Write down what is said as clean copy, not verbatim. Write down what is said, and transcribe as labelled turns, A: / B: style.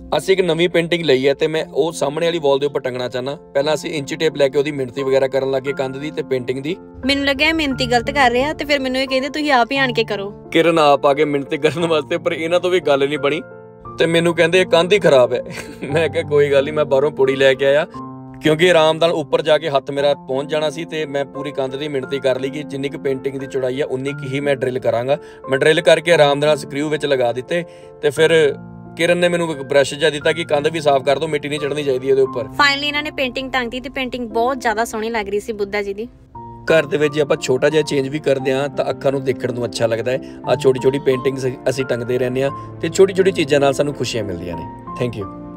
A: ਅਸੀਂ ਇੱਕ ਨਵੀਂ ਪੇਂਟਿੰਗ ਲਈ ਹੈ ਤੇ ਮੈਂ ਉਹ ਸਾਹਮਣੇ ਵਾਲੀ ਵਾਲ ਦੇ ਉੱਪਰ ਟੰਗਣਾ ਚਾਹਨਾ। ਪਹਿਲਾਂ ਅਸੀਂ ਇੰਚੀ ਟੇਪ ਲੈ ਕੇ ਉਹਦੀ ਮਿਣਤੀ ਵਗੈਰਾ ਕਰਨ ਲੱਗੇ ਕੰਧ ਦੀ ਤੇ ਪੇਂਟਿੰਗ ਦੀ।
B: ਮੈਨੂੰ ਲੱਗਿਆ ਮਿਹਨਤੀ ਗਲਤ ਕਰ ਰਿਹਾ ਤੇ ਫਿਰ ਮੈਨੂੰ ਇਹ ਕਹਿੰਦੇ ਤੁਸੀਂ ਆਪ ਹੀ ਆਣ ਕੇ ਕਰੋ।
A: ਕਿਰਨ ਆਪ ਆ ਕੇ ਮਿਣਤੀ ਕਰਨ ਵਾਸਤੇ, ਪਰ ਇਹਨਾਂ ਤੋਂ ਵੀ ਗੱਲ ਨਹੀਂ ਬਣੀ ਤੇ ਮੈਨੂੰ ਕਹਿੰਦੇ ਕੰਧ ਹੀ ਖਰਾਬ ਹੈ। ਮੈਂ ਕਿਹਾ ਕੋਈ ਗੱਲ ਨਹੀਂ, ਮੈਂ ਬਾਹਰੋਂ ਪੁੜੀ ਲੈ ਕੇ ਆਇਆ ਕਿਉਂਕਿ ਆਰਾਮ ਨਾਲ ਉੱਪਰ ਜਾ ਕੇ ਹੱਥ ਮੇਰਾ ਪਹੁੰਚ ਜਾਣਾ ਸੀ ਤੇ ਮੈਂ ਪੂਰੀ ਕੰਧ ਦੀ ਮਿਣਤੀ ਕਰ ਲਈ ਕਿ ਜਿੰਨੀ ਕੁ ਪੇਂਟਿੰਗ ਦੀ ਚੌੜਾਈ ਆ ਉਨੀ ਕੁ ਹੀ ਮੈਂ ਡਰਿਲ ਕਰਾਂਗਾ। ਮੈਂ ਡਰਿਲ ਕਰਕੇ ਆਰਾਮ ਨਾਲ ਸਕਰੂ ਵਿੱਚ ਲਗਾ ਦਿੱਤੇ ਤੇ ਫਿਰ ਕਿਰਨ ਨੇ ਮੈਨੂੰ ਇੱਕ ਬ੍ਰਸ਼ ਜਿਹਾ ਦਿੱਤਾ ਕਿ ਕੰਧ ਵੀ ਸਾਫ਼ ਕਰ ਦੋ, ਮਿੱਟੀ ਨਹੀਂ ਚੜ੍ਹਨੀ ਚਾਹੀਦੀ ਇਹਦੇ ਉੱਪਰ।
B: ਫਾਈਨਲੀ ਇਹਨਾਂ ਨੇ ਪੇਂਟਿੰਗ ਟੰਗਤੀ ਤੇ ਪੇਂਟਿੰਗ ਬਹੁਤ ਜ਼ਿਆਦਾ ਸੋਹਣੀ ਲੱਗ ਰਹੀ ਸੀ ਬੁੱਧਾ ਜੀ ਦੀ।
A: ਘਰ ਦੇ ਵਿੱਚ ਜੇ ਆਪਾਂ ਛੋਟਾ ਜਿਹਾ ਚੇਂਜ ਵੀ ਕਰਦੇ ਹਾਂ ਤਾਂ ਅੱਖਾਂ ਨੂੰ ਦੇਖਣ ਨੂੰ ਅੱਛਾ ਲੱਗਦਾ ਹੈ। ਆ ਛੋਟੀ ਛੋਟੀ ਪੇਂਟਿੰਗਸ ਅਸੀਂ ਟੰਗਦੇ ਰਹਿੰਦੇ ਹਾਂ ਤੇ ਛੋਟੀ ਛੋਟੀ ਚੀਜ਼ਾਂ ਨਾਲ ਸਾਨੂੰ ਖੁਸ਼ੀਆਂ ਮਿਲਦੀਆਂ ਨੇ। Thank you.